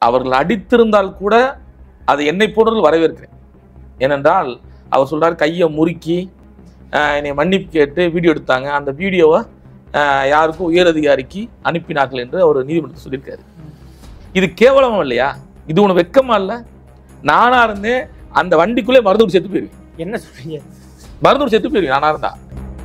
அவர்கள் அடித்திருந்தால் கூட அதை என்னை போன்றவர்கள் வரவேற்கிறேன். ஏனென்றால் அவர் சொல்றார் கையை முறுக்கி என்னை மன்னிப்பு கேட்டு வீடியோ எடுத்தாங்க, அந்த வீடியோவை யாருக்கும் உயர் அதிகாரிக்கு அனுப்பினார்கள் என்று அவர் நீதிமன்றத்தில் சொல்லியிருக்காரு. இது கேவலமா இல்லையா? இது உனக்கு வெக்கமா இல்லை? நானா இருந்தே அந்த வண்டிக்குள்ளே மருந்தூர் செத்து போயிருவேன். என்ன சொல்றீங்க? மருந்தூர் செத்து போயிருவேன் நானா இருந்தா.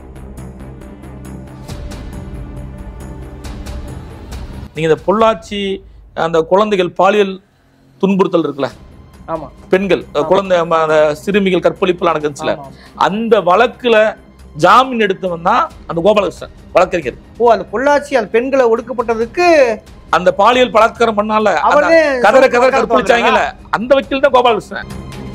நீங்க இந்த பொள்ளாச்சி அந்த குழந்தைகள் பாலியல் துன்புறுத்தல் இருக்குல்ல, பெண்கள் குழந்தை சிறுமிகள் கற்பழிப்பு நடந்துச்சுல, அந்த வழக்குல ஜாமீன் எடுத்தவன் தான் அந்த கோபாலகிருஷ்ணன் வழக்கறிஞர். அந்த பொள்ளாச்சி அந்த பெண்களை ஒடுக்கப்பட்டதுக்கு அந்த பாலியல் பலாத்காரம் பண்ணால கதற கற்பழிச்சாங்கல்ல, அந்த வக்கீல் தான் கோபாலகிருஷ்ணன்.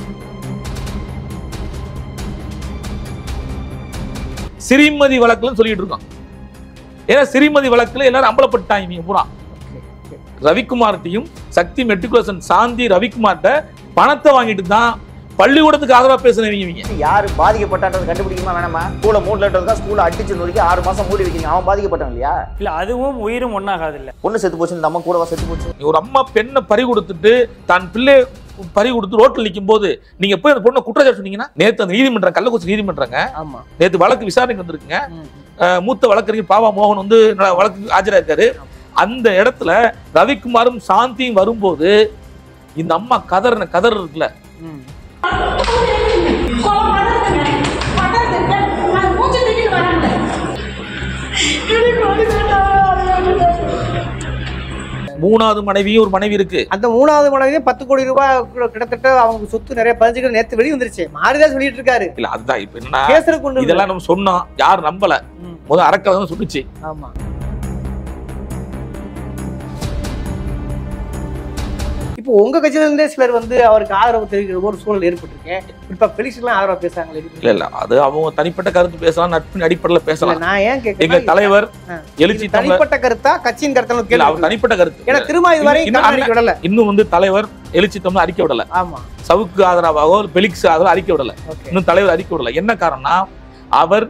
சிறுமதி வழக்குன்னு சொல்லிட்டு இருக்கோம். ஏன்னா சிறுமதி வழக்குல எல்லாரும் அம்பலப்பட்டாங்க. நீங்க பூரா ரவிக்குமார்ட்டையும் சக்தி மெட்ரிகுலேஷன் சாந்தி ரவிக்குமார்ட்ட பணத்தை வாங்கிட்டு தான் பள்ளிக்கூடத்துக்கு ஆதரவா பேசுறீங்க. யாரு பாதிக்கப்பட்டான்றது கண்டுபிடிக்குமா வேணாமா? ஸ்கூல மூடலன்றதுக்கா ஸ்கூல அடிச்சு நொறுக்கி 6 மாசம் மூடி வைக்கிறீங்க. அவன் பாதிக்கப்பட்டான் இல்லையா? இல்ல அதுவும் உயிரும் ஒன்னாகாது இல்ல. பொண்ணு செத்து போச்சு, இந்த அம்மா கூடவா செத்து போச்சு? ஒரு அம்மா பெண்ணை பறி கொடுத்துட்டு தான் பிள்ளை பறி கொடுத்து ரோட்டில் நிற்கும் போது நீங்க போய் அந்த பொண்ணை குற்றச்சாட்டு சொன்னீங்கன்னா, நேற்று அந்த நீதிமன்றம் கள்ளக்குறிச்சி நீதிமன்றங்க நேற்று வழக்கு விசாரணைக்கு வந்திருக்குங்க. மூத்த வழக்கறிஞர் பாவா மோகன் வந்து வழக்கு ஆஜராயிருக்காரு. அந்த இடத்துல ரவிக்குமாரும் சாந்தியும் வரும்போது இந்த அம்மா கதர் இருக்குல்ல, மூணாவது மனைவியும் ஒரு மனைவி இருக்கு. அந்த மூணாவது மனைவியும் 10 கோடி ரூபாய் கிட்டத்தட்ட அவங்க சொத்து நிறைய பதிஞ்சுகள் நேற்று வெளியே வந்துருச்சு. மாறிதான் சொல்லிட்டு இருக்காரு. இல்ல அதுதான் இப்ப என்ன இதெல்லாம் நம்ம சொன்னோம், யாரும் நம்பல. முதல் அறக்கலை சொல்லிச்சு. ஆமா, இப்போ உங்க கட்சியில இருந்தே சிலர் வந்து அவருக்கு ஆதரவு தெரிவிக்கிற ஒரு சூழல் ஏற்பட்டிருக்கேன். இப்ப பெலிக்ஸ்லாம் ஆதரவா பேசுறாங்களே. இல்ல அது அவங்க தனிப்பட்ட கருத்து பேசலாம், நட்பின் அடிப்படையில பேசலாம். நான் ஏன் கேட்கிறேன், எங்க தலைவர் எழுச்சி தனிப்பட்ட கருத்தா கட்சியின் கருத்து கேள்வி, அவர் தனிப்பட்ட கருத்து. ஏன்னா திரும்ப இதுவரை விடல, இன்னும் வந்து தலைவர் எழுச்சி தமிழ் அறிக்கை விடல. ஆமா, சவுக்கு ஆதரவாகவோ பெலிக்ஸ் ஆதரவு அறிக்கை விடல. இன்னும் தலைவர் அறிக்கை விடல. என்ன காரணம்னா, அவர்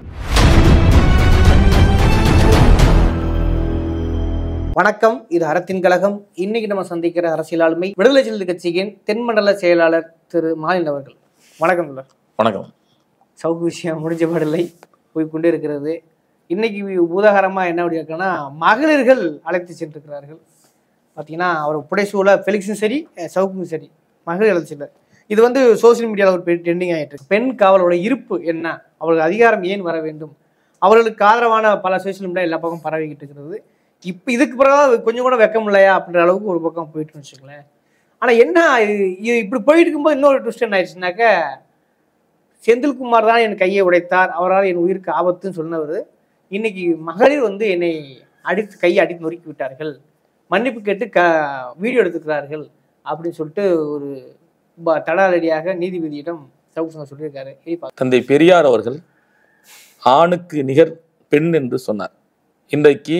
வணக்கம், இது அறத்தின் கழகம். இன்னைக்கு நம்ம சந்திக்கிற அரசியல் ஆளுமை விடுதலை சிறுத்தை கட்சியின் தென்மண்டல செயலாளர் திரு மாலின் அவர்கள். வணக்கம். வணக்கம். சவுக்கு விஷயம் முடிஞ்சபடலை போய்கொண்டே இருக்கிறது. இன்னைக்கு பூதாகரமா என்ன அப்படின்னா, மகளிர்கள் அழைத்து சென்றிருக்கிறார்கள். பார்த்தீங்கன்னா அவர் புடைசூழ பெலிக்ஸும் சரி சவுக்கும் சரி மகளிர் அழைத்து சென்றார். இது வந்து சோசியல் மீடியாவில் ஒரு ட்ரெண்டிங் ஆகிட்டு இருக்கு. பெண் காவலோட இருப்பு என்ன, அவர்களுக்கு அதிகாரம் ஏன் வர வேண்டும், அவர்களுக்கு ஆதரவான பல சோசியல் மீடியா எல்லா பக்கம் பரவிக்கிட்டு இருக்கிறது. இப்போ இதுக்கு பிறகு கொஞ்சம் கூட வெக்கம் இல்லையா அப்படின்ற அளவுக்கு ஒரு பக்கம் போயிட்டு வச்சுக்கலேன். ஆனால் என்ன இது இப்படி போயிட்டு இருக்கும்போது இன்னொரு ட்விஸ்ட் என்ன ஆயிடுச்சுனாக்க, செந்தில்குமார் தான் என் கையை உடைத்தார், அவரால் என் உயிருக்கு ஆபத்துன்னு சொன்னவர் இன்னைக்கு மகளிர் வந்து என்னை கையை அடித்து நொறுக்கி விட்டார்கள், மன்னிப்பு கேட்டு வீடியோ எடுத்துக்கிறார்கள் அப்படின்னு சொல்லிட்டு ஒரு தடாலடியாக நீதிபதியிடம் சவுக்கு சொல்லியிருக்காரு. தந்தை பெரியார் அவர்கள் ஆணுக்கு நிகர் பெண் என்று சொன்னார். இன்றைக்கு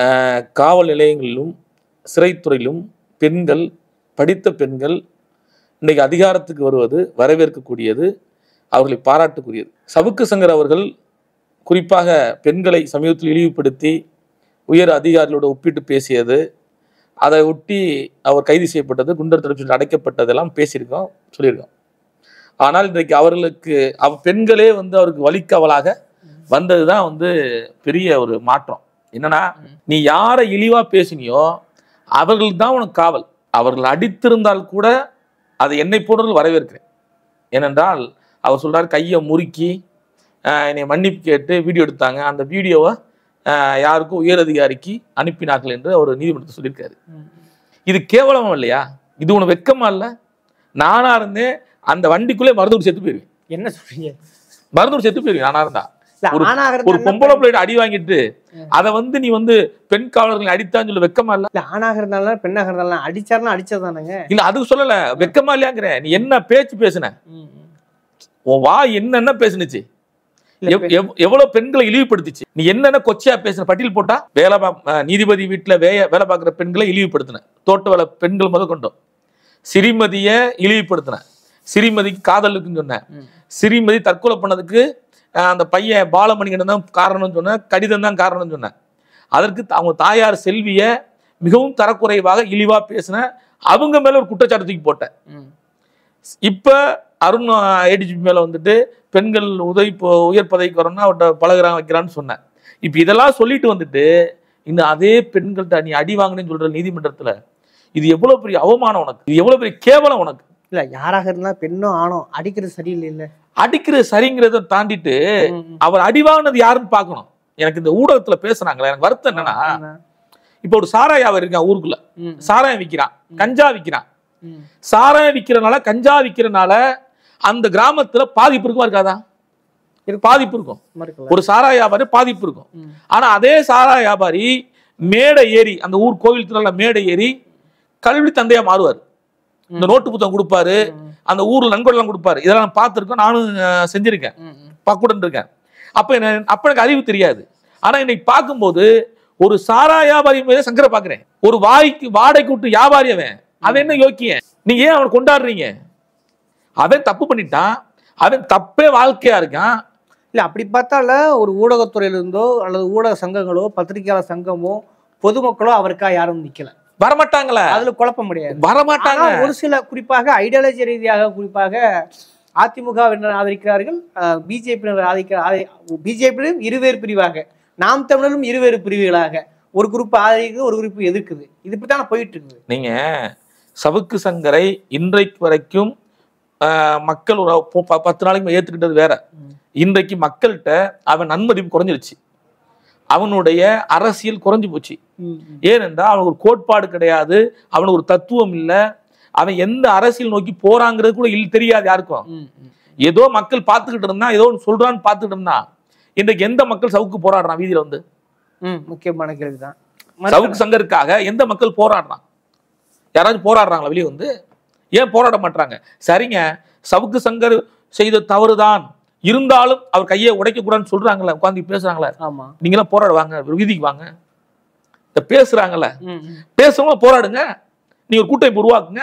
காவல் நிலையங்களிலும் சிறைத்துறையிலும் பெண்கள், படித்த பெண்கள் இன்றைக்கு அதிகாரத்துக்கு வருவது வரவேற்கக்கூடியது, அவர்களை பாராட்டுக்குரியது. சவுக்கு சங்கர் அவர்கள் குறிப்பாக பெண்களை சமீபத்தில் இழிவுபடுத்தி உயர் அதிகாரிகளோடு ஒப்பிட்டு பேசியது, அதை ஒட்டி அவர் கைது செய்யப்பட்டது, குண்டர் தடுப்பு அடைக்கப்பட்டதெல்லாம் பேசியிருக்கோம், சொல்லியிருக்கோம். ஆனால் இன்றைக்கு அவர்களுக்கு பெண்களே வந்து அவருக்கு வழிக்காவலாக வந்தது தான் வந்து பெரிய ஒரு மாற்றம். என்னன்னா, நீ யாரை இழிவா பேசினியோ அவர்களுக்கு தான் உனக்கு காவல். அவர்கள் அடித்திருந்தால் கூட அதை என்னை போன்றவர்கள் வரவேற்கிறேன். ஏனென்றால் அவர் சொல்றார் கையை முறுக்கி என்னை மன்னிப்பு கேட்டு வீடியோ எடுத்தாங்க, அந்த வீடியோவை யாருக்கும் உயர் அதிகாரிக்கு அனுப்பினார்கள் என்று அவர் நீதிமன்றத்தில் சொல்லியிருக்காரு. இது கேவலமா இல்லையா? இது உனக்கு வெக்கமா இல்லை? நானா இருந்தே அந்த வண்டிக்குள்ளே மருந்தூர் செத்து போயிருவேன். என்ன சொல்றீங்க? மருந்தூர் செத்து போயிருவேன் நானா இருந்தா. ஒரு பொம்பளை பிள்ளைகிட்ட அடி வாங்கிட்டு அதை வந்து நீ வந்து பெண் காவலர்களை அடித்தான்னு சொல்ல வெக்கமா இல்ல? ஆணாக இருந்தாலும் பெண்ணாக இருந்தாலும் அடிச்சாருன்னா அடிச்சதானுங்க. இல்ல அதுக்கு சொல்லல, வெக்கமா இல்லையாங்கிற. நீ என்ன பேச்சு பேசுன, உன் வா என்னென்ன பேசுனுச்சு, எவ்வளவு பெண்களை இழிவுபடுத்திச்சு, நீ என்னென்ன கொச்சையா பேசுன பட்டியல் போட்டா. நீதிபதி வீட்டுல வேலை பார்க்குற பெண்களை இழிவுபடுத்தின, தோட்ட வேலை பெண்கள் முத கொண்டோம். சிறுமதிய இழிவுபடுத்தின, சிறுமதிக்கு காதலுக்குன்னு சொன்ன, சிறுமதி தற்கொலை பண்ணதுக்கு அந்த பையன் பாலமணிகன் தான் காரணம்னு சொன்ன, கடிதம் தான் காரணம்னு சொன்ன. அதற்கு அவங்க தாயார் செல்விய மிகவும் தரக்குறைவாக இழிவா பேசின, அவங்க மேல ஒரு குற்றச்சாட்டு தூக்கி போட்டேன். இப்ப அருண் ஏடிஜிபி மேல வந்துட்டு பெண்கள் உயர் பதவிக்கு வரணும்னா அவர்கிட்ட பழகுறான் வைக்கிறான்னு சொன்னேன். இப்ப இதெல்லாம் சொல்லிட்டு வந்துட்டு இன்னும் அதே பெண்கள்கிட்ட நீ அடி வாங்கினேன்னு சொல்ற நீதிமன்றத்துல, இது எவ்வளவு பெரிய அவமானம் உனக்கு, இது எவ்வளவு பெரிய கேவலம் உனக்கு. இல்ல யாராக இருந்தா பெண்ணோ ஆணோ அடிக்கிறது சரியில்லை. இல்ல அடிக்கிறது சரிங்கிறத தாண்டிட்டு அவர் அடி வாங்கினது யாருன்னு பாக்கணும். எனக்கு இந்த ஊடகத்துல பேசுனாங்களே, எனக்கு வருத்தம் என்னன்னா, இப்ப ஒரு சாராயம் இருக்கான் ஊருக்குள்ள, சாராயம் விற்கிறான், கஞ்சா விற்கிறான். சாராயம் விற்கிறனால கஞ்சா விற்கிறனால அந்த கிராமத்துல பாதிப்பு இருக்குமா இருக்காதா? பாதிப்பு இருக்கும். ஒரு சாராய வியாபாரி பாதிப்பு இருக்கும். ஆனா அதே சாராய வியாபாரி மேடை ஏறி, அந்த ஊர் கோவில் திருவிழா மேடை ஏறி கல்வி தந்தையா மாறுவார். இந்த நோட்டு புத்தகம் கொடுப்பாரு, அந்த ஊர்ல நன்கொடைலாம் கொடுப்பாரு. இதெல்லாம் நான் பார்த்திருக்கேன், நானும் செஞ்சிருக்கேன், பக்குடன் இருக்கேன். அப்ப எனக்கு அறிவு தெரியாது. ஆனா இன்னைக்கு பார்க்கும்போது ஒரு சாராய வியாபாரி மீது சங்கரை பாக்குறேன். ஒரு வாடகை விட்டு வியாபாரி அவன் என்ன யோக்கிய? நீங்க ஏன் அவனை கொண்டாடுறீங்க? அவன் தப்பு பண்ணிட்டான், அவன் தப்பே வாழ்க்கையா இருக்கான். இல்ல அப்படி பார்த்தால ஒரு ஊடகத்துறையிலிருந்தோ அல்லது ஊடக சங்கங்களோ பத்திரிகையாளர் சங்கமோ பொதுமக்களோ அவருக்கா யாரும் நிக்கல, வரமாட்டாங்களே. அதுல குழப்பம் முடியாது, வரமாட்டாங்க. ஒரு சில குறிப்பாக ஐடியாலஜி ரீதியாக குறிப்பாக அதிமுக ஆதரிக்கிறார்கள், பிஜேபியிலும் இருவேறு பிரிவாக, நாம் தமிழரும் இருவேறு பிரிவுகளாக, ஒரு குரூப் ஆதரிக்குது, ஒரு குரூப் எதிர்க்குது. இது இப்படித்தானே போயிட்டு இருக்குது. நீங்க சவுக்கு சங்கரை இன்றைக்கு வரைக்கும் மக்கள் ஒரு 10 நாளைக்கு ஏத்துக்கிட்டது வேற. இன்றைக்கு மக்கள்கிட்ட அவன் நன்மதிப்பு குறைஞ்சிருச்சு, அவனுடைய அரசியல் குறைஞ்சு போச்சு. ஏனென்றால் அவனுக்கு ஒரு கோட்பாடு கிடையாது, அவனுக்கு ஒரு தத்துவம் இல்லை, அவன் எந்த அரசியல் நோக்கி போறாங்கிறது கூட தெரியாது யாருக்கும். ஏதோ மக்கள் பார்த்துக்கிட்டு இருந்தா, ஏதோ ஒன்று சொல்றான்னு பார்த்துக்கிட்டு இருந்தா. இன்றைக்கு எந்த மக்கள் சவுக்கு போராடுறான் வீதியில வந்து? முக்கியமான கேள்விதான். சவுக்கு சங்கருக்காக எந்த மக்கள் போராடுறான்? யாராச்சும் போராடுறாங்களா வெளியே வந்து? ஏன் போராட மாட்டாங்க? சரிங்க, சவுக்கு சங்கர் செய்த தவறுதான், இருந்தாலும் அவர் கையை உடைக்க கூடாதுன்னு சொல்றாங்களே, உட்காந்து பேசுறாங்களே. நீங்களாம் போராடுவாங்க, வீதிக்கு வாங்க, பேசுறாங்கல்ல, பேசுறவங்க போராடுங்க. நீங்க ஒரு கூட்டமைப்பு உருவாக்குங்க,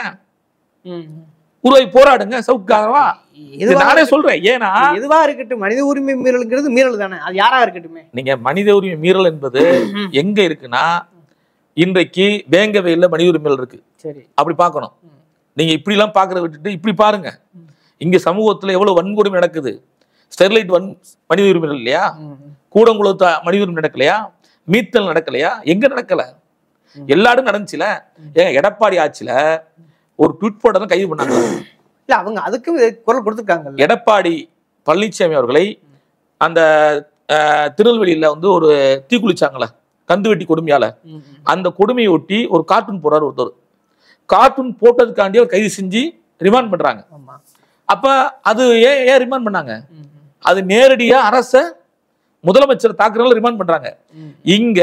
உருவாக்கி போராடுங்க சவுக்காகவா. நானே சொல்றேன். ஏன்னா எதுவா இருக்கட்டும், மனித உரிமை மீறல்ங்கிறது மீறல் தானே, அது யாரா இருக்கட்டுமே. நீங்க மனித உரிமை மீறல் என்பது எங்க இருக்குன்னா, இன்றைக்கு வேங்கவையில் மனித உரிமை இருக்கு. சரி, அப்படி பார்க்கணும். நீங்க இப்படி எல்லாம் பாக்குறத விட்டுட்டு இப்படி பாருங்க. இங்க சமூகத்துல எவ்வளவு வன்கொடுமை நடக்குது. ஸ்டெர்லைட் மனித உரிமை இல்லையா? கூடங்குளத்து மனித உரிமை நடக்கலையா? மீத்தல் நடக்கலையா? எங்க நடக்கல? எல்லா இடம் நடந்துச்சுல. ஏங்க எடப்பாடி ஆட்சியில ஒரு ட்வீட் போட்டதான் கைது பண்ணாங்க. இல்ல அவங்க அதுக்கும் குரல் கொடுத்துருக்காங்க. எடப்பாடி பழனிசாமி அவர்களை அந்த திருநெல்வேலியில வந்து ஒரு தீக்குளிச்சாங்களே கந்து வெட்டி கொடுமையால, அந்த கொடுமையை ஒட்டி ஒரு கார்ட்டூன் போறாரு ஒருத்தர். கார்ட்டூன் போட்டதுக்காண்டி அவர் கைது செஞ்சு ரிமாண்ட் பண்றாங்க. அப்ப அது ஏன் ரிமாண்ட் பண்ணாங்க? அது நேரடியா அரச முதலமைச்சர் தாக்குறதுல ரிமாண்ட் பண்றாங்க. இங்க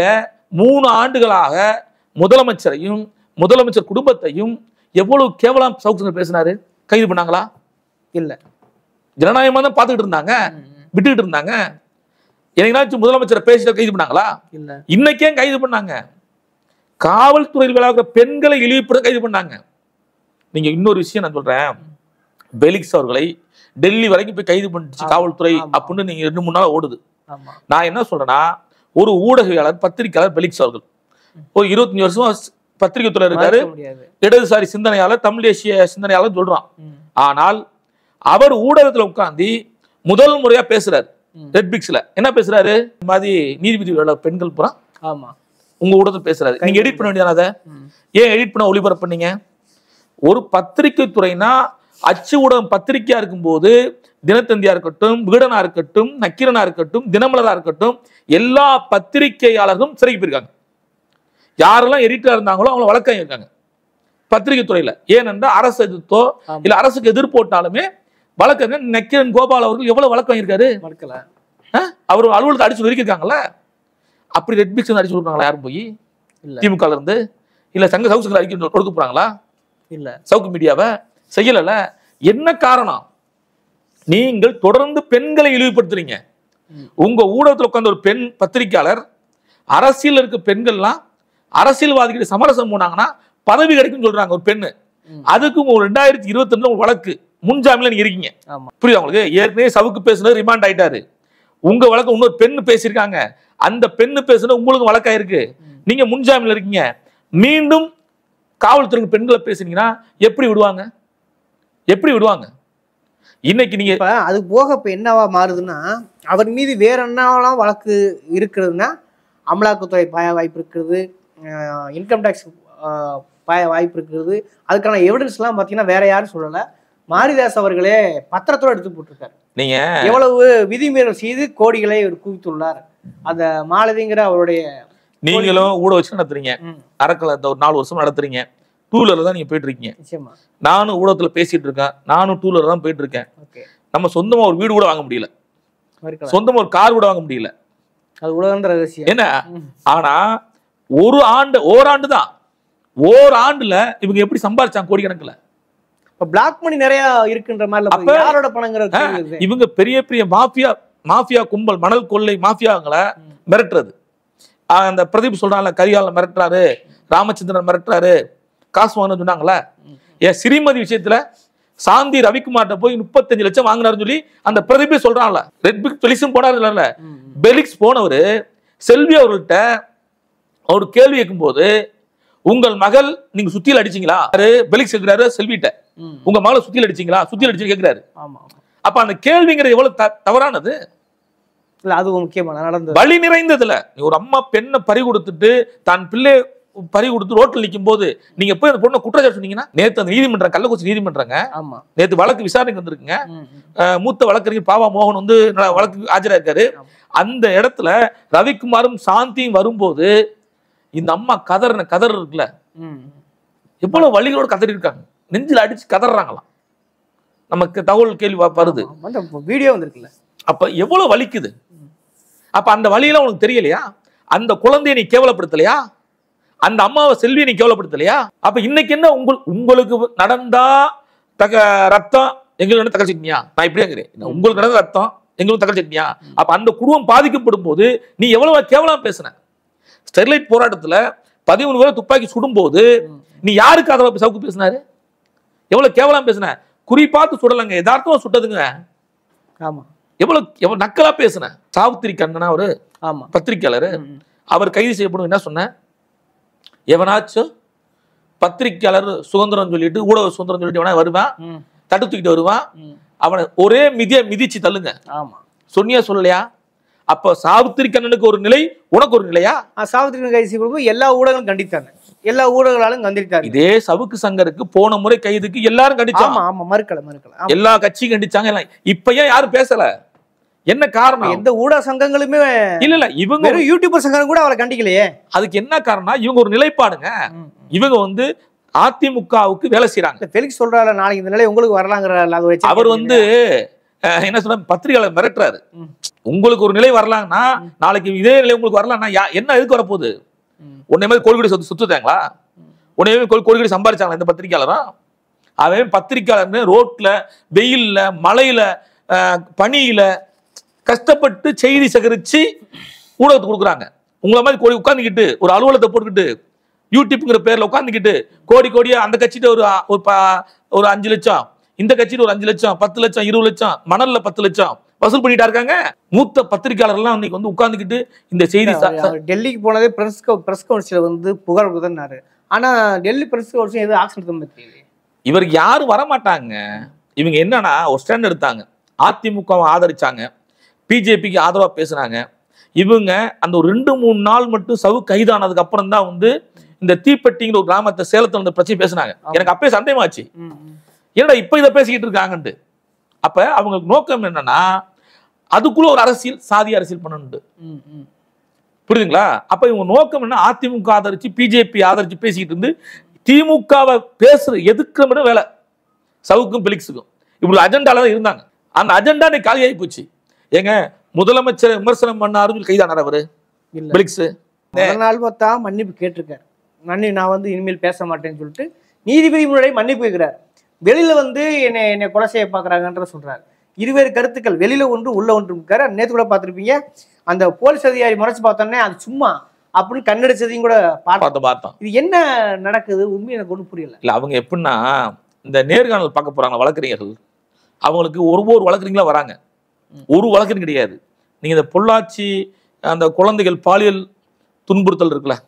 3 ஆண்டுகளாக முதலமைச்சரையும் முதலமைச்சர் குடும்பத்தையும் எவ்வளவு கேவலம் சவுக்கு பேசினாரு. கைது பண்ணாங்களா? இல்ல. ஜனநாயகமா தான் பார்த்துக்கிட்டு இருந்தாங்க, விட்டுக்கிட்டு இருந்தாங்க. என்னைக்காச்சும் முதலமைச்சரை பேசிட்டு கைது பண்ணாங்களா? இல்ல. இன்னைக்கே கைது பண்ணாங்க. காவல்துறையில் வேலை பெண்களை இழிவுபடுத்த கைது பண்ணாங்க. நீங்க இன்னொரு விஷயம் நான் சொல்றேன், பெலிக்ஸ் அவர்களை டெல்லி வரைக்கும் போய் கைது பண்ணிச்சு காவல்துறை அப்படின்னு நீங்க 2-3 நாள் ஓடுது. நான் என்ன சொல்றேன்னா, ஒரு ஊடகவியலாளர் பத்திரிகையாளர் பெலிக்ஸ் அவர்கள் ஒரு 25 வருஷம் பத்திரிகை துறை இருக்காரு, இடதுசாரி சிந்தனையாளர், தமிழ் தேசிய சிந்தனையாளர் சொல்றான். ஆனால் அவர் ஊடகத்துல உட்கார்ந்து முதல் முறையா பேசுறாரு. ரெட்பிக்ஸ்ல என்ன பேசுறாரு? இந்த மாதிரி நீதிபதி பெண்கள் புறா உங்க ஊடகத்தில் பேசுறாரு. நீங்க எடிட் பண்ண வேண்டியதான? அதை ஏன் எடிட் பண்ண ஒளிபரப்பு பண்ணீங்க? ஒரு பத்திரிகை துறைனா அச்சு ஊடகம் பத்திரிகையா இருக்கும்போது தினத்தந்தியா இருக்கட்டும், விகடனா இருக்கட்டும், நக்கீரனா இருக்கட்டும், தினமலரா இருக்கட்டும், எல்லா பத்திரிகையாளர்களும் சிறைக்கு போயிருக்காங்க. யாரெல்லாம் எடிட்டரா இருந்தாங்களோ அவங்க வழக்கம் இருக்காங்க பத்திரிகை துறையில. ஏனென்றால் அரசு எதிர்த்தோ இல்ல அரசுக்கு எதிர்போட்டாலுமே வழக்கங்க. நக்கீரன் கோபால் அவர்கள் எவ்வளவு வழக்கம் இருக்காரு? அவர் அலுவலகத்தை அடிச்சு நொறுக்கிருக்காங்கல்ல. அப்படி ரெட்பிக்ஸ் அடிச்சு கொடுப்பாங்களா யாரும் போய்? திமுக இருந்து இல்ல சவுக்கு அறிக்கை கொடுக்க போறாங்களா? இல்ல. சவுக்கு மீடியாவை செய்யல. என்ன காரணம்? நீங்கள் தொடர்ந்து பெண்களை இழிவுபடுத்துறீங்க. உங்க ஊடகத்தில் உட்கார்ந்த ஒரு பெண் பத்திரிகையாளர், அரசியல் இருக்க பெண்கள்லாம் அரசியல்வாதிகளை சமரசம் போனாங்கன்னா பதவி கிடைக்கும் சொல்றாங்க ஒரு பெண்ணு. அதுக்கு 2022 ஒரு வழக்கு முன்ஜாமீன்ல நீங்க இருக்கீங்க. புரியுதா உங்களுக்கு? ஏற்கனவே சவுக்கு பேசுனது ரிமாண்ட் ஆயிட்டாரு. உங்க வழக்கு இன்னொரு பெண்ணு பேசியிருக்காங்க, அந்த பெண்ணு பேசுனது உங்களுக்கு வழக்காயிருக்கு, நீங்க முன்ஜாமீன்ல இருக்கீங்க. மீண்டும் காவல்துறை பெண்களை பேசுனீங்கன்னா எப்படி விடுவாங்க? எப்படி விடுவாங்க? இன்னைக்கு நீங்க இப்ப அது போக இப்ப என்னவா மாறுதுன்னா, அவர் மீது வேற என்னவெல்லாம் வழக்கு இருக்கிறதுனா, அமலாக்கத்துறை பாய வாய்ப்பு இருக்கிறது, இன்கம் டேக்ஸ் பாய வாய்ப்பு இருக்கிறது. அதுக்கான எவிடன்ஸ்லாம் பார்த்தீங்கன்னா வேற யாரும் சொல்லல, மாரிதாஸ் அவர்களே பத்திரத்தோட எடுத்து போட்டிருக்காரு. நீங்க எவ்வளவு விதிமீறல் செய்து கோடிகளை அவர் குவித்துள்ளார். அந்த மாலதிங்கிற அவருடைய நீங்களும் ஊட வச்சு நடத்துறீங்க, அறக்கல ஒரு 4 வருஷம் நடத்துறீங்க, 2 வீலர்ல தான் நீங்க போயிட்டு இருக்கீங்க. நிச்சயமா நானும் ஊடகத்துல பேசிட்டு இருக்கேன், நானும் 2 வீலர் தான் போயிட்டு இருக்கேன். ஓகே, நம்ம சொந்தமா ஒரு வீடு கூட வாங்க முடியல, சொந்தமா ஒரு கார் கூட வாங்க முடியல. அது உலகன்ற ரகசியம் என்ன? ஆனா ஓராண்டு தான், ஓராண்டுல இவங்க எப்படி சம்பாதிச்சாங்க கோடிக்கணக்குல? இப்ப பிளாக் மணி நிறைய இருக்குன்ற மாதிரி யாரோட பணங்கிற இவங்க பெரிய பெரிய மாஃபியா கும்பல், மணல் கொள்ளை மாஃபியாங்களை மிரட்டுறது. அந்த பிரதீப் சொல்றாங்கல்ல, கரிகால மிரட்டுறாரு, ராமச்சந்திரன் மிரட்டுறாரு, காசு வாங்கன்னு சொன்னாங்களே. ஏன் ஸ்ரீமதி விஷயத்துல சாந்தி ரவிக்குமார்ட்ட போய் 35 லட்சம் வாங்கினாருன்னு சொல்லி அந்த பிரதீபே சொல்றான்ல. ரெட் பிக் பெலிக்ஸ் போனாரு, பெலிக்ஸ் போனவரு செல்வி அவர்கள்ட்ட அவர் கேள்வி கேட்கும் போது, உங்கள் மகள் நீங்க சுத்தியில் அடிச்சீங்களா? பெலிக்ஸ் கேட்கிறாரு செல்விட்ட, உங்க மகளை சுத்தியில் அடிச்சீங்களா? சுத்தியில் அடிச்சு கேட்கிறாரு. அப்ப அந்த கேள்விங்கிறது எவ்வளவு தவறானது? இல்ல அது முக்கியமான நடந்தது, வழி நிறைந்ததுல. ஒரு அம்மா பெண்ணை பறி கொடுத்துட்டு தான் பிள்ளை பறி கொடுத்து ரோட்டில் நிற்கும் போது நீங்க போய் அந்த பொண்ணை குற்றச்சாட்டு சொன்னீங்கன்னா, நேற்று அந்த நீதிமன்றம், கள்ளக்குறிச்சி நீதிமன்றங்க நேற்று வழக்கு விசாரணைக்கு வந்திருக்குங்க. மூத்த வழக்கறிஞர் பாவா மோகன் வந்து வழக்கு ஆஜராயிருக்காரு. அந்த இடத்துல ரவிக்குமாரும் சாந்தியும் வரும்போது இந்த அம்மா கதர் இருக்குல்ல, எவ்வளவு வழிகளோட கதறி இருக்காங்க, நெஞ்சில் அடிச்சு கதறாங்களாம். நமக்கு தகவல் கேள்வி வருது, வீடியோ வந்திருக்குல்ல. அப்ப எவ்வளவு வலிக்குது. அப்ப அந்த வழியெல்லாம் உனக்கு தெரியலையா? அந்த குழந்தைய நீ கேவலப்படுத்தலையா? அந்த அம்மாவை செல்வியை நீ கேவலப்படுத்தலையா? அப்ப இன்னைக்கு என்ன உங்களுக்கு நடந்தா ரத்தம் எங்களுக்கு தகவல் சட்னியா? நான் இப்படியே இருக்கிறேன், உங்களுக்கு நடந்த ரத்தம் எங்களுக்கு தகவல் சட்னியா? அப்ப அந்த குடும்பம் பாதிக்கப்படும் போது நீ எவ்வளவு கேவலம் பேசுன? ஸ்டெர்லைட் போராட்டத்துல 13 பேரை துப்பாக்கி சுடும் போது நீ யாருக்கு ஆதரவா சவுக்கு பேசினாரு? எவ்வளவு கேவலம் பேசுன? குறிப்பாத்து சுடலங்க, யதார்த்தமா சுட்டதுங்க. ஆமா, எவ்வளவு நக்கலா பேசுன. சாவித்திரி கண்ணனா ஒரு பத்திரிகையாளர், அவர் கைது செய்யப்படும். என்ன சொன்ன? எவனாச்சும் பத்திரிகையாளர் சுதந்திரம் சொல்லிட்டு, ஊடக சுதந்திரம் சொல்லிட்டு எவனா வருவான், தட்டு தூக்கிட்டு வருவான், அவனை ஒரே மிதிச்சு தள்ளுங்க. சொன்னியா சொல்லலையா? அப்ப சாவித்திரி கண்ணனுக்கு ஒரு நிலை, உனக்கு ஒரு நிலையா? சாவித்திரி கைது செய்யப்படும் எல்லா ஊடகங்களும் கண்டித்தாங்க, எல்லா ஊடகங்களாலும் கண்டித்தாங்க. இதே சவுக்கு சங்கருக்கு போன முறை கைதுக்கு எல்லாரும் கண்டிச்சாங்க. மறுக்கல எல்லா கட்சியும் கண்டிச்சாங்க. இப்ப ஏன் யாரும் பேசல? என்ன காரணம்? எந்த ஊடக சங்கங்களுமே இல்ல இவங்க யூடியூபர் சங்கம் கூட அவரை கண்டிக்கலையே. அதுக்கு என்ன காரணம்? இவங்க ஒரு நிலைப்பாடுங்க. இவங்க வந்து அதிமுகவுக்கு வேலை செய்யறாங்க. பெலிக்ஸ் சொல்றாரு, நாளைக்கு இந்த நிலை உங்களுக்கு வரலாங்கிற. அவர் வந்து என்ன சொல்ற, பத்திரிகையாளர் மிரட்டுறாரு. உங்களுக்கு ஒரு நிலை வரலாங்கன்னா நாளைக்கு இதே நிலை உங்களுக்கு வரலாம்னா என்ன எதுக்கு வரப்போகுது? உன்னை மாதிரி கோடிக்கோடி சுத்துட்டாங்களா? உன்னை கோடிக்கோடி சம்பாதிச்சாங்களா இந்த பத்திரிகையாளரும்? அவன் பத்திரிகையாளர்னு ரோட்ல, வெயில்ல, மழையில, பனியில கஷ்டப்பட்டு செய்தி சேகரிச்சு ஊடகத்துக்கு கொடுக்குறாங்க. உங்களை மாதிரி உட்காந்துக்கிட்டு ஒரு அலுவலகத்தை போட்டுக்கிட்டு யூடியூப்ங்கிற பேர்ல உட்காந்துக்கிட்டு கோடியா அந்த கட்சிட்டு ஒரு 5 லட்சம், இந்த கட்சிட்டு ஒரு 5 லட்சம், 10 லட்சம், 20 லட்சம், மணல்ல 10 லட்சம் வசூல் பண்ணிட்டா இருக்காங்க. மூத்த பத்திரிகையாளர்லாம் இன்னைக்கு வந்து உட்கார்ந்துக்கிட்டு இந்த செய்தி. டெல்லிக்கு போனதே பிரஸ் கவுன்சில வந்து புகார் கொடுத்தாரு. ஆனா டெல்லி பிரஸ் கவுன்சில் எதுவும் ஆக்ஷன் எடுக்க மாட்டேங்குது. இவருக்கு யாரும் வரமாட்டாங்க. இவங்க என்னன்னா ஒரு ஸ்டாண்ட் எடுத்தாங்க, அதிமுகவை ஆதரிச்சாங்க, பிஜேபிக்கு ஆதரவா பேசுனாங்க. இவங்க அந்த ஒரு 2-3 நாள் மட்டும் சவு கைதானதுக்கு அப்புறம் தான் வந்து இந்த தீப்பெட்டிங்கிற ஒரு கிராமத்தை சேலத்துல இந்த பிரச்சனை பேசினாங்க. எனக்கு அப்பயே சந்தேகமாச்சு, ஏன்னா இப்ப இதை பேசிக்கிட்டு இருக்காங்கன்ட்டு. அப்ப அவங்களுக்கு நோக்கம் என்னன்னா அதுக்குள்ள ஒரு அரசியல், சாதி அரசியல் பண்ணணும். புரியுதுங்களா? அப்ப இவங்க நோக்கம் என்ன? அதிமுக ஆதரிச்சு பிஜேபி ஆதரிச்சு பேசிக்கிட்டு இருந்து திமுகவை பேசுற எதுக்குற வேலை சவுக்கும் பெலிக்ஸுக்கும் இப்படி அஜெண்டால தான் இருந்தாங்க. அந்த அஜெண்டா இன்னைக்கு காலியாகி போச்சு. ஏங்க முதலமைச்சர் விமர்சனம் பண்ணாருன்னு கைதானார் அவரு பெலிக்ஸ். நாள் பார்த்தா மன்னிப்பு கேட்டிருக்காரு. நான் வந்து இனிமேல் பேச மாட்டேன்னு சொல்லிட்டு நீதிபதி முன்னாடி மன்னிப்பு கேட்கிறார். வெளியில வந்து என்னை கொலை செய்ய பாக்குறாங்கன்ற சொல்றாரு. இருவேறு கருத்துக்கள், வெளியில ஒன்று உள்ள ஒன்று இருக்காரு. நேற்று கூட பார்த்துருப்பீங்க, அந்த போலீஸ் அதிகாரி முறைச்சு பார்த்தோன்னே அது சும்மா அப்படின்னு கண்ணடிச்சதையும் கூட பார்த்தோம். இது என்ன நடக்குது உண்மை எனக்கு ஒன்றும் புரியல. இல்ல அவங்க எப்படின்னா இந்த நேர்காணல் பார்க்க போறாங்க வழக்கறிஞர்கள், அவங்களுக்கு ஒவ்வொரு வழக்கறிஞர்களா வராங்க. ஒரு வழக்கறிஞர் கிடையாது. நீங்க இந்த பொள்ளாச்சி அந்த குழந்தைகள் பாலியல் துன்புறுத்தல் இருக்குல்ல,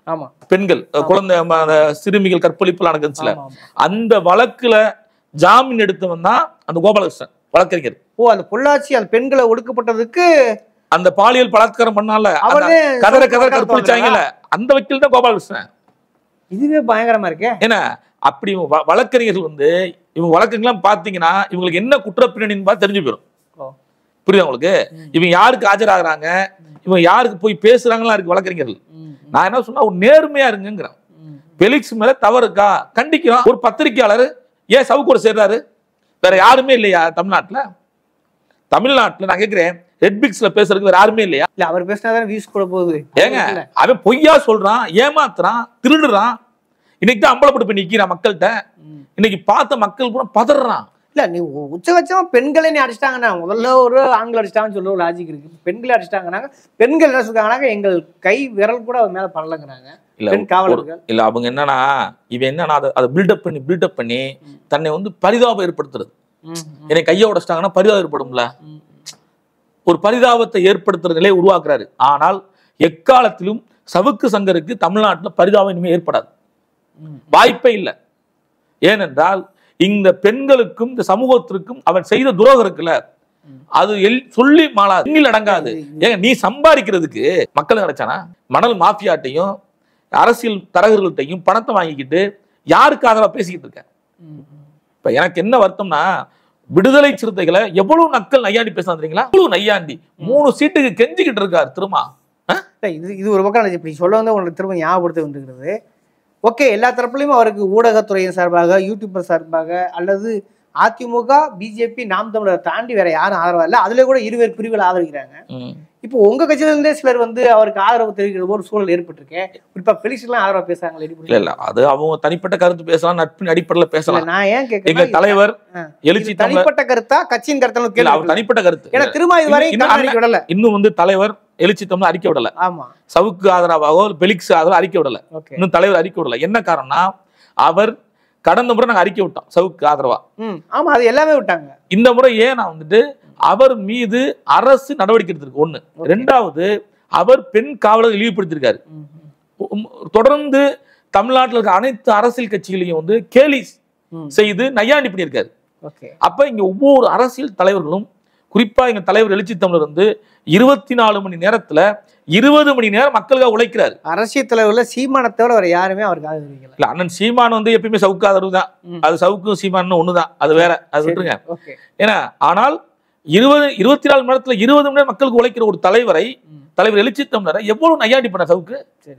ஆமா பெண்கள் குழந்தை அந்த சிறுமிகள் கற்பழிப்பு நடந்துச்சுல, ஆமா, ஆமா. அந்த வழக்குல ஜாமீன் எடுத்தவன் தான் அந்த கோபாலகிருஷ்ணன் வழக்கறிஞர். அந்த பொள்ளாச்சி அந்த பெண்களை ஒடுக்கப்பட்டதுக்கு அந்த பாலியல் பலாத்காரம் பண்ணால அவரே கதற கற்பழிச்சாங்கல்ல, அந்த வக்கீல் தான் கோபாலகிருஷ்ணன். இதுவே பயங்கரமா இருக்கே. ஏன்னா அப்படி வழக்கறிஞர்கள் வந்து இவங்க வழக்கங்கள்லாம் பாத்தீங்கன்னா இவங்களுக்கு என்ன குற்றப்பின்னணின்னு பார்த்து தெரிஞ்சு போயிடும். புரியுதா உங்களுக்கு? இவங்க யாருக்கு ஆஜராகிறாங்க, இவங்க யாருக்கு போய் பேசுறாங்களா இருக்கு வழக்கறிஞர்கள். நான் என்ன சொன்னா ஒரு நேர்மையா இருங்கிறேன். பெலிக்ஸ் மேல தவறுக்கா கண்டிக்கிறோம். ஒரு பத்திரிகையாளர் ஏன் சவுக்கூட சேர்றாரு? வேற யாருமே இல்லையா தமிழ்நாட்டுல? தமிழ்நாட்டுல நான் கேட்கிறேன், ரெட்பிக்ஸ்ல பேசுறதுக்கு வேற யாருமே இல்லையா? இல்ல அவர் பேசினாதான் வியூஸ் கூட போகுது. ஏங்க அவன் பொய்யா சொல்றான், ஏமாத்துறான், திருடுறான். இன்னைக்கு தான் அம்பலப்பட்டு போய் நிக்கிறான் மக்கள்கிட்ட. இன்னைக்கு பார்த்த மக்கள் கூட பதறான். இல்ல நீ உச்சபட்சமா பெண்களை நீ அடிச்சிட்டாங்கன்னா, முதல்ல ஒரு ஆண்கள் அடிச்சிட்டாங்கன்னு சொல்ல ஒரு லாஜிக் இருக்கு. பெண்களை அடிச்சிட்டாங்கன்னா பெண்கள் என்ன சொல்றாங்கன்னா எங்கள் கை விரல் கூட அவர் மேல படலங்கிறாங்க பெண் காவலர்கள். இல்ல அவங்க என்னன்னா இவன் என்னன்னா அதை பில்டப் பண்ணி தன்னை வந்து பரிதாபம் ஏற்படுத்துறது. என்னை கையை உடைச்சிட்டாங்கன்னா பரிதாபம் ஏற்படும்ல, ஒரு பரிதாபத்தை ஏற்படுத்துற நிலையை உருவாக்குறாரு. ஆனால் எக்காலத்திலும் சவுக்கு சங்கருக்கு தமிழ்நாட்டுல பரிதாபம் இனிமே ஏற்படாது, வாய்ப்பே இல்லை. ஏனென்றால் இந்த பெண்களுக்கும் இந்த சமூகத்திற்கும் அவன் செய்த துரோகம் இருக்குல்ல, அது சொல்லி மாளாது, எண்ணில் அடங்காது. ஏங்க நீ சம்பாதிக்கிறதுக்கு மக்கள் கிடைச்சானா? மணல் மாஃபியாட்டையும் அரசியல் தரகர்கள்ட்டையும் பணத்தை வாங்கிக்கிட்டு யாருக்கு ஆதரவா பேசிக்கிட்டு இருக்க? இப்ப எனக்கு என்ன வருத்தம்னா, விடுதலை சிறுத்தைகளை எவ்வளவு நக்கல் நையாண்டி பேசலாம் தெரியுங்களா? எவ்வளவு நையாண்டி 3 சீட்டுக்கு கெஞ்சிக்கிட்டு இருக்காரு திரும்ப. இது ஒரு பக்கம் இப்படி சொல்ல வந்து உங்களுக்கு திரும்ப ஞாபகப்படுத்த வந்துருக்கிறது. ஓகே, எல்லா தரப்புலையும் அவருக்கு ஊடகத்துறையின் சார்பாக, யூடியூபர் சார்பாக, அல்லது அதிமுக, பிஜேபி, நாம் தமிழர் தாண்டி வேற யாரும் ஆதரவா இல்லை. அதுல கூட இருவேறு பிரிவுகள் ஆதரிக்கிறாங்க. இப்போ உங்க கட்சியில இருந்தே சிலர் வந்து அவருக்கு ஆதரவு தெரிவிக்கிற ஒரு சூழல் ஏற்பட்டிருக்கேன். குறிப்பா பெலிக்ஸ் எல்லாம் ஆதரவா பேசுறாங்க. இல்ல அது அவங்க தனிப்பட்ட கருத்து பேசலாம், நட்பின் அடிப்படையில பேசலாம். நான் ஏன் கேட்கிறேன், எங்க தலைவர் எழுச்சி தனிப்பட்ட கருத்தா கட்சியின் கருத்து அவர் தனிப்பட்ட கருத்து. ஏன்னா திரும்ப இதுவரை விடல, இன்னும் வந்து தலைவர் எழுச்சி தமிழ் அறிக்கை விடல. ஆமா, சவுக்கு ஆதரவாகவோ பெலிக்ஸ் ஆதரவு அறிக்கை விடல. இன்னும் தலைவர் அறிக்கை விடல. என்ன காரணம்னா, அவர் கடந்த முறை நாங்க அறிக்கை விட்டோம் சவுக்கு ஆதரவா. ஆமா, அது எல்லாமே விட்டாங்க. இந்த முறை ஏன் நான் வந்துட்டு அவர் மீது அரசு நடவடிக்கை எடுத்திருக்கு. ஒண்ணு. ரெண்டாவது, அவர் பெண் காவலர்கள் இழிவுபடுத்திருக்காரு. தொடர்ந்து தமிழ்நாட்டில் இருக்க அனைத்து அரசியல் கட்சிகளையும் வந்து கேலி செய்து நையாண்டி பண்ணியிருக்காரு. அப்ப இங்க ஒவ்வொரு அரசியல் தலைவர்களும், குறிப்பா எங்க தலைவர் எழுச்சி தமிழர் வந்து 24 மணி நேரத்துல 20 மணி நேரம் மக்களுக்காக உழைக்கிறாரு. அரசியல் தலைவர்ல சீமானை தவிர வேற யாருமே அவருக்கு ஆதரவு இல்ல. அண்ணன் சீமான் வந்து எப்பயுமே சவுக்கு ஆதரவு தான். அது சவுக்கும் சீமானும் ஒண்ணுதான், அது வேற, அது விட்டுருங்க. ஏன்னா ஆனால் 24 மணி நேரத்துல 20 மணி நேரம் மக்களுக்கு உழைக்கிற ஒரு தலைவரை, தலைவர் எழுச்சி தமிழரை எவ்வளவு நையாண்டி பண்ண சவுக்கு.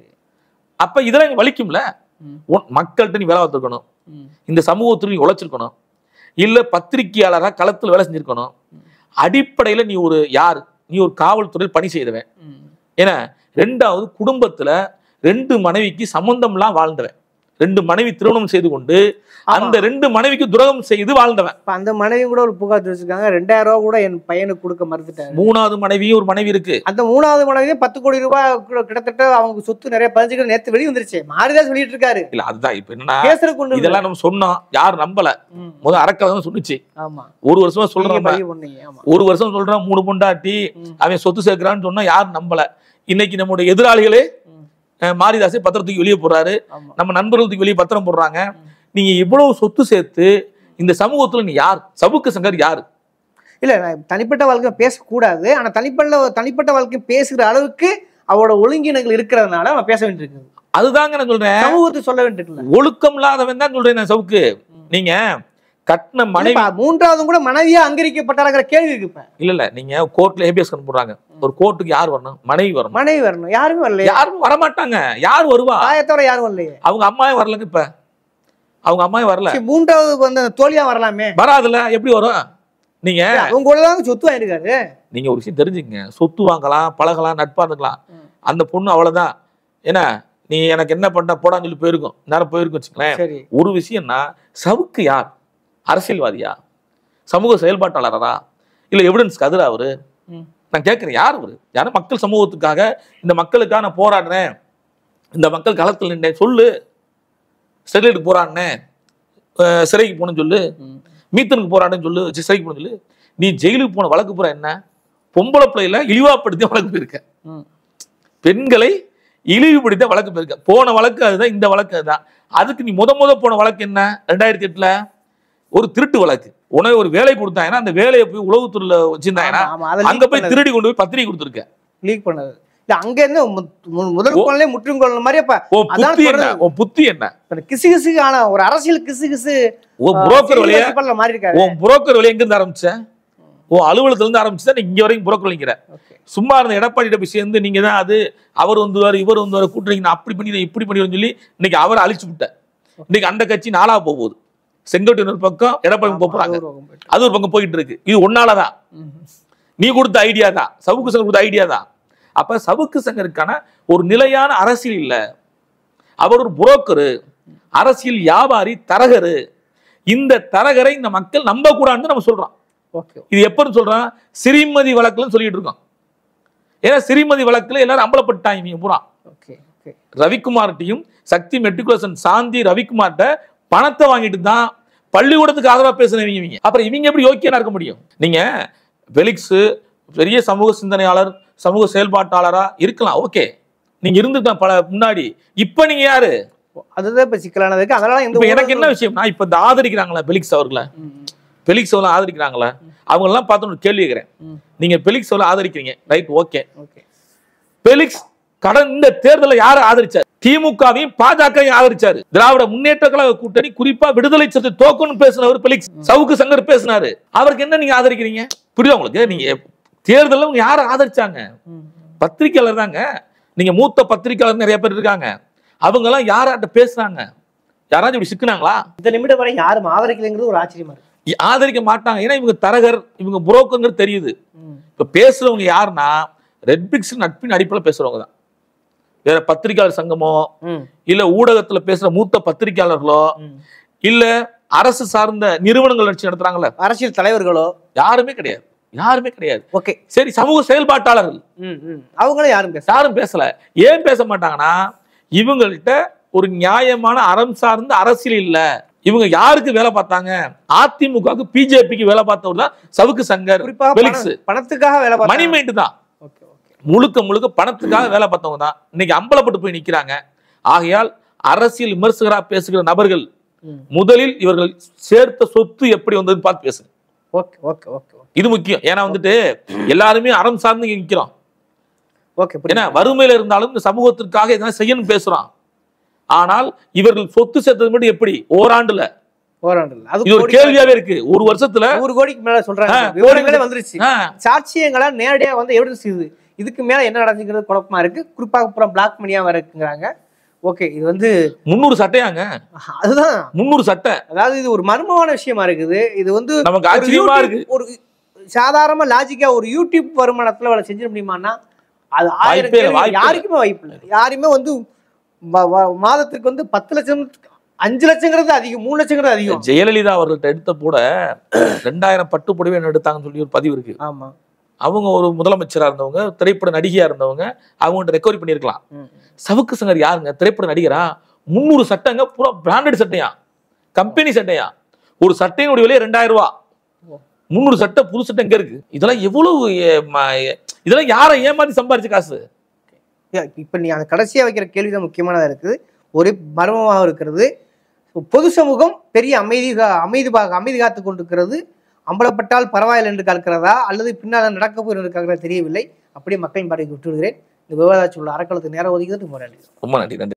அப்ப இதெல்லாம் வலிக்கும்ல. மக்கள்கிட்ட நீ வேலை பார்த்துருக்கணும், இந்த சமூகத்துல நீ உழைச்சிருக்கணும், இல்ல பத்திரிகையாளரா களத்துல வேலை செஞ்சிருக்கணும். அடிப்படையில நீ ஒரு யார், நீ ஒரு காவல்துறையில் பணி செய்தவன். ஏன்னா ரெண்டாவது, குடும்பத்துல 2 மனைவிக்கு சம்பந்தம்லாம் வாழ்ந்தவன். 2 மனைவி திருமணம் செய்து கொண்டு அந்த 2 மனைவிக்கு துரோகம் செய்து வாழ்ந்தவன். அந்த மனைவி கூட ஒரு புகார் தெரிவிச்சிருக்காங்க. 2000 ரூபாய் கூட என் பையனுக்கு கொடுக்க மறுத்துட்டாங்க. 3வது மனைவியும் ஒரு மனைவி இருக்கு. அந்த 3வது மனைவியும் 10 கோடி ரூபாய் கிட்டத்தட்ட அவங்க சொத்து நிறைய பதிஞ்சுகள் நேத்து வெளியே வந்துருச்சு. மாரிதான் சொல்லிட்டு இருக்காரு. இல்ல அதுதான் இப்ப என்னன்னா, இதெல்லாம் நம்ம சொன்னோம், யாரும் நம்பல. முதல் அறக்கதான் சொன்னுச்சு. ஆமா, 1 வருஷமா சொல்றோம், 1 வருஷம் சொல்றோம் 3 பொண்டாட்டி அவன் சொத்து சேர்க்கிறான்னு சொன்னா யாரும் நம்பல. இன்னைக்கு நம்முடைய எதிராளிகளே மாரிதாசே பத்திரத்துக்கு வெளியே போடுறாரு, நம்ம நண்பர்களுக்கு வெளியே பத்திரம் போடுறாங்க. நீங்க இவ்வளவு சொத்து சேர்த்து இந்த சமூகத்துல நீ யார்? சவுக்கு சங்கர் யாரு? இல்ல, நான் தனிப்பட்ட வாழ்க்கை பேசக்கூடாது. ஆனா தனிப்பட்ட வாழ்க்கை பேசுகிற அளவுக்கு அவரோட ஒழுங்கினங்கள் இருக்கிறதுனால அவன் பேச வேண்டியிருக்கு. அதுதாங்க நான் சொல்றேன், சமூகத்தை சொல்ல வேண்டியிருக்கு. ஒழுக்கம் இல்லாதவன் தான் சொல்றேன் நான் சவுக்கு. நீங்க கட்டின மனைவி 3வது கூட மனைவியா அங்கீகரிக்கப்பட்டாங்கிற கேள்வி இருக்கு. இல்ல நீங்க கோர்ட்ல ஹேபியஸ் கன் போடுறாங்க. ஒரு கோர்ட்டுக்கு யார் வரணும்? மனைவி வரணும். யாருமே வரல, யாரும் வரமாட்டாங்க. யார் வருவா? ஆயத்தோட யாரும் வரலையே. அவங்க அம்மாவே வரலங்க. இப்ப அவங்க அம்மாவே வரல. 3வது வந்து தோழியா வரலாமே. வராதுல, எப்படி வரும்? நீங்க உங்களோட சொத்து வாங்கிருக்காரு. நீங்க ஒரு விஷயம் தெரிஞ்சுக்கங்க, சொத்து வாங்கலாம், பழகலாம், நட்பா இருந்துக்கலாம். அந்த பொண்ணு அவ்வளவுதான். ஏன்னா நீ எனக்கு என்ன பண்ண போடான்னு சொல்லி போயிருக்கும், நேரம் போயிருக்கும் வச்சுக்கலேன். ஒரு விஷயம்னா, சவுக்கு யார்? அரசியல்வாதியா? சமூக செயல்பாட்டாளரா? இல்ல எவிடன்ஸ் கதிரா அவரு? நான் கேட்கிறேன், யார் அவரு? யாரும் மக்கள் சமூகத்துக்காக, இந்த மக்களுக்காக நான் போராடினேன், இந்த மக்கள் களத்தில் நின்றேன் சொல்லு. ஸ்டெர்லைட்டுக்கு போராடினேன், சிறைக்கு போனேன்னு சொல்லு. மீத்தனுக்கு போராடினேன்னு சொல்லு, சிறைக்கு போன சொல்லு. நீ ஜெயிலுக்கு போன வழக்கு பூரா என்ன? பொம்பளை பிள்ளையில இழிவாப்படுத்தி வழக்கு போயிருக்க. பெண்களை இழிவுபடுத்த வழக்கு போயிருக்க. போன வழக்கு அதுதான், இந்த வழக்கு அதுதான். அதுக்கு நீ முத போன வழக்கு என்ன? 2008 ஒரு திருட்டு வழக்கு. உனக்கு ஒரு வேலை கொடுத்தாங்கன்னா அந்த வேலையை போய் உளவுத்துறையில வச்சிருந்தாங்கன்னா அங்க போய் திருடி கொண்டு போய் பத்திரிகை கொடுத்துருக்க. லீக் பண்ணது இல்ல, அங்க இருந்து முதல் கொள்ளை முற்றும் கொள்ள மாதிரி. அப்ப புத்தி என்ன? கிசு கிசுக்கான ஒரு அரசியல் கிசு கிசு புரோக்கர் வழியா மாறி இருக்காரு. புரோக்கர் வழியா எங்க இருந்து ஆரம்பிச்ச? அலுவலகத்துல இருந்து ஆரம்பிச்சுதான் இங்க வரைக்கும் புரோக்கர் வலிக்கிற. சும்மா இருந்த எடப்பாடி போய் சேர்ந்து நீங்க தான் அது அவர் வந்துவாரு இவர் வந்துவாரு கூட்டுறீங்க, அப்படி பண்ணி இப்படி பண்ணி சொல்லி இன்னைக்கு அவரை அழிச்சு விட்ட. இன்னைக்கு அந்த கட்சி நாளா போகுது. செங்கோட்டையன் ஒரு பக்கம், எடப்பாடி போறாங்க, அது ஒரு பக்கம் போயிட்டு இருக்கு. இது ஒன்னாலதான், நீ கொடுத்த ஐடியா தான், சவுக்கு சங்கர் கொடுத்த ஐடியா தான். அப்ப சவுக்கு சங்கருக்கான ஒரு நிலையான அரசியல் இல்ல. அவர் ஒரு புரோக்கரு, அரசியல் வியாபாரி, தரகரு. இந்த தரகரை இந்த மக்கள் நம்ப கூடாதுன்னு நம்ம சொல்றோம். இது எப்பன்னு சொல்றான்? ஸ்ரீமதி வழக்குல சொல்லிட்டு இருக்கோம். ஏன்னா ஸ்ரீமதி வழக்குல எல்லாரும் அம்பலப்பட்டாங்க பூரா. ரவிக்குமார்ட்டையும் சக்தி மெட்ரிகுலேஷன் சாந்தி ரவிக்குமார்ட்ட பணத்தை வாங்கிட்டு தான் பள்ளிக்கூடத்துக்கு ஆதரவா பேசுனவங்க. அப்புறம் இவங்க எப்படி யோக்கியனா இருக்க முடியும்? நீங்க பெலிக்ஸ் பெரிய சமூக சிந்தனையாளர், சமூக செயல்பாட்டாளரா இருக்கலாம், ஓகே, நீங்க இருந்துதான் பல முன்னாடி. இப்ப நீங்க யாரு? அதுதான் இப்ப சிக்கலானதுக்கு. அதனால எனக்கு என்ன விஷயம்னா, இப்ப இந்த ஆதரிக்கிறாங்களா பெலிக்ஸ் அவர்களை, பெலிக்ஸ் அவர்களை ஆதரிக்கிறாங்களா, அவங்க எல்லாம் பார்த்து ஒரு கேள்வி கேட்கிறேன். நீங்க பெலிக்ஸ் அவர்களை ஆதரிக்கிறீங்க, ரைட், ஓகே. பெலிக்ஸ் இந்த தேர்தலை யாரு ஆதரிச்சார்? திமுகவையும் பாஜகவையும் ஆதரிச்சாரு. திராவிட முன்னேற்ற கழக கூட்டணி குறிப்பா விடுதலை சிறுத்தை தோக்கணும் பேசினவர் பெலிக்ஸ். சவுக்கு சங்கர் பேசினாரு. அவருக்கு என்ன நீங்க ஆதரிக்கிறீங்க? புரியுதா உங்களுக்கு? நீங்க தேர்தல யார ஆதரிச்சாங்க? பத்திரிகையாளர் தாங்க. நீங்க மூத்த பத்திரிகையாளர் நிறைய பேர் இருக்காங்க. அவங்க எல்லாம் யார்கிட்ட பேசுறாங்க? யாராச்சும் இப்படி சிக்கினாங்களா? இந்த நிமிடம் வரை யாரும் ஆதரிக்கலைங்கிறது ஒரு ஆச்சரியமா இருக்கு. ஆதரிக்க மாட்டாங்க. ஏன்னா இவங்க தரகர், இவங்க புரோக்கர் தெரியுது. இப்ப பேசுறவங்க யாருன்னா ரெட் பிக்ஸ் நட்பின் அடிப்படையில் பேசுறவங்க தான். வேற பத்திரிகையாளர் சங்கமோ இல்ல ஊடகத்துல பேசுற மூத்த பத்திரிகையாளர்களோ இல்ல அரசு சார்ந்த நிறுவனங்கள் வச்சு நடத்துறாங்கல்ல அரசியல் தலைவர்களோ யாருமே கிடையாது. யாருமே கிடையாது. ஓகே, சரி, சமூக செயல்பாட்டாளர்கள் அவங்களும் யாரும் பேசல. ஏன் பேச மாட்டாங்கன்னா இவங்கள்ட்ட ஒரு நியாயமான அறம் சார்ந்த அரசியல் இல்ல. இவங்க யாருக்கு வேலை பார்த்தாங்க? அதிமுகவுக்கு பிஜேபிக்கு வேலை பார்த்தவர் தான் சவுக்கு சங்கர், பணத்துக்காக வேலை பார்த்த மணி மைண்ட் தான். முழுக்க முழுக்க பணத்துக்காக வேலை பார்த்தவங்க தான் இன்னைக்கு அம்பலப்பட்டு போய் நிக்கிறாங்க. ஆகையால் அரசியல் விமர்சகரா பேசுகிற நபர்கள் முதலில் இவர்கள் சேர்த்த சொத்து எப்படி வந்ததுன்னு பார்த்து பேசுங்க. இது முக்கியம். ஏன்னா வந்துட்டு எல்லாருமே அறம் சார்ந்து நிக்கிறோம். ஏன்னா வறுமையில இருந்தாலும் இந்த சமூகத்திற்காக எதனா செய்யணும் பேசுறான். ஆனால் இவர்கள் சொத்து சேர்த்தது மட்டும் எப்படி ஓராண்டுல இது ஒரு கேள்வியாவே இருக்கு. ஒரு வருஷத்துல 100 கோடிக்கு மேல சொல்றாங்க, வந்துருச்சு. சாட்சியங்களா நேரடியா வந்து எவிடன்ஸ் இது. இதுக்கு மேல என்ன நடந்துக்கிறது குழப்பமா இருக்கு. குறிப்பாக அப்புறம் பிளாக் மணியா இருக்குங்கிறாங்க. ஓகே, இது வந்து 300 சட்டையாங்க. அதுதான் 300 சட்டை. அதாவது இது ஒரு மர்மமான விஷயமா இருக்குது. இது வந்து நமக்கு ஆச்சரியமா இருக்கு. ஒரு சாதாரண லாஜிக்கா ஒரு யூடியூப் வருமானத்துல அவளை செஞ்சிட முடியுமான்னா அது யாருக்குமே வாய்ப்பு இல்லை. யாருமே வந்து மாதத்துக்கு வந்து 10 லட்சம் 5 லட்சங்கிறது அதிகம், 3 லட்சங்கிறது அதிகம். ஜெயலலிதா அவர்கள்ட்ட எடுத்த கூட 2000 பட்டு புடவை எடுத்தாங்கன்னு சொல்லி ஒரு பதிவு இருக்கு. ஆமா, அவங்க ஒரு முதலமைச்சரா இருந்தவங்க, திரைப்பட நடிகையா இருந்தவங்க, அவங்கள்ட்ட ரெக்கவரி பண்ணிருக்கலாம். சவுக்கு சங்கர் யாருங்க? திரைப்பட நடிகரா? 300 சட்டைங்க, பூரா பிராண்டட் சட்டையா, கம்பெனி சட்டையா. ஒரு சட்டையினுடைய விலையே 2000 ரூபாய். 300 சட்டை, புது சட்டை எங்க இருக்கு? இதெல்லாம் எவ்வளவு, இதெல்லாம் யாரை ஏமாத்தி சம்பாரிச்ச காசு? இப்ப நீ அந்த கடைசியா வைக்கிற கேள்விதான் முக்கியமானதா இருக்குது. ஒரு மர்மமாக இருக்கிறது. பொது சமூகம் பெரிய அமைதி காத்து கொண்டிருக்கிறது. அம்பலப்பட்டால் பரவாயில்லை என்று கற்கிறதா அல்லது பின்னால் நடக்க போய் என்று தெரியவில்லை. அப்படியே மக்களின் பாடைக்கு விட்டு விடுகிறேன். இந்த விவாதத்தில் உள்ள அறக்களத்துக்கு நேரம் ஒதுக்கிறது ரொம்ப நன்றி. ரொம்ப நன்றி.